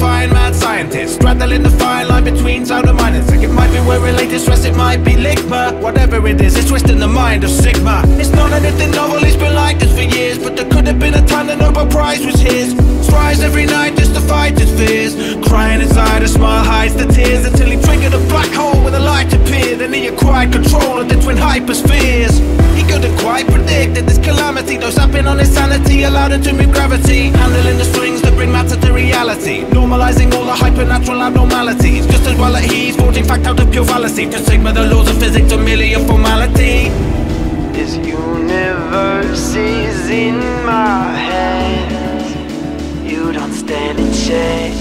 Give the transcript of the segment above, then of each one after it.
define mad scientist, straddling the fine line between sound and mind. It's like it might be we're related, stress it might be ligma. Whatever it is, it's twisting the mind of Sigma. It's not anything novel, it's been like this for years, but there could have been a time the Nobel Prize was his. Strives every night just to fight his fears, crying inside, a smile hides the tears, until he triggered a black hole where the light appeared, and he acquired control of the twin hyperspheres. He couldn't quite predict that this calamity, though sapping on his sanity, allowed him to move gravity, handling the strings that bring matter to reality, normalizing all the hypernatural abnormalities, just as well at ease, forging fact out of pure fallacy. To Sigma, the laws of physics are merely a formality. This universe is in my hands. You don't stand a chance.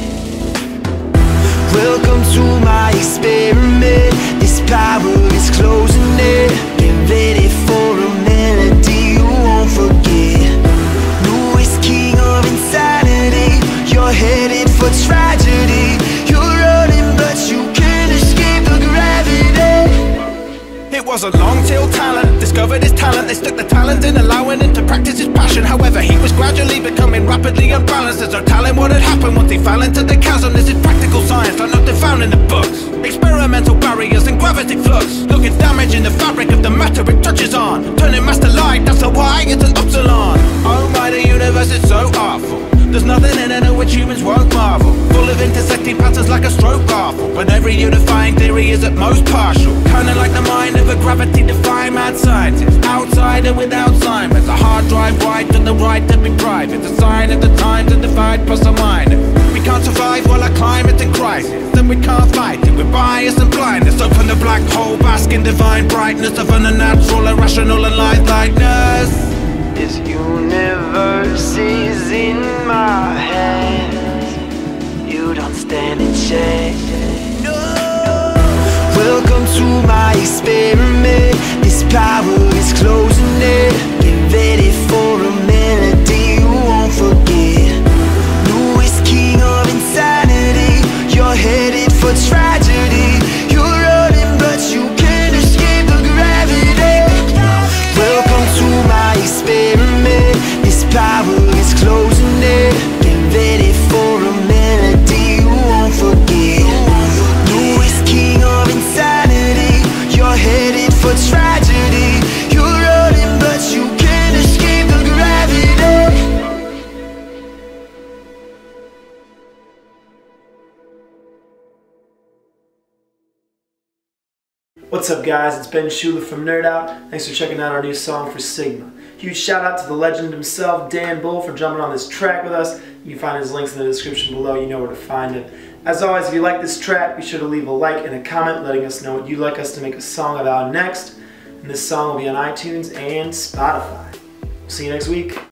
Welcome to my experiment. This power is closing in. Get ready for a melody you won't forget. Louis, king of insanity. You're headed for tragedy. You're running but you can't escape the gravity. It was a long-tailed talent, discovered his talent. They stuck the talent in, allowing him to practice his passion. However, he was gradually becoming rapidly unbalanced. There's no telling what had happened once he fell into the chasm. This is practical science, like nothing found in the books. Experimental barriers and gravity flux. Look, it's damaging the fabric of the matter it touches on, turning mass to light, that's a why, it's an upsilon. Oh my, the universe is so awful. There's nothing in it at which humans won't marvel. Full of intersecting patterns like a stroke raffle, but every unifying theory is at most partial. Kinda like the mind of a gravity-defying mad scientist, outside and without sign. There's a hard drive right to the right to be private. It's a sign of the times to divide plus or minus. We can't survive while our climate's in crisis, then we can't fight it with bias and blindness. Open the black hole, bask in divine brightness of an unnatural, irrational and lifelikeliness. This universe is in my hands. You don't stand a chance. No. Welcome to my experiment. This power is closing in. Get ready for a melody you won't forget. Louis, king of insanity. You're headed for tragedy. You're running but you can't escape the gravity. Welcome to my experiment. This power is closing in. Get ready for a melody you won't forget. Louis, king of insanity. You're headed for tragedy. You're running but you can't escape the gravity. What's up guys, it's Ben Schuller from NerdOut. Thanks for checking out our new song for Sigma. Huge shout out to the legend himself, Dan Bull, for jumping on this track with us. You can find his links in the description below, you know where to find him. As always, if you like this track, be sure to leave a like and a comment letting us know what you'd like us to make a song about next. And this song will be on iTunes and Spotify. See you next week.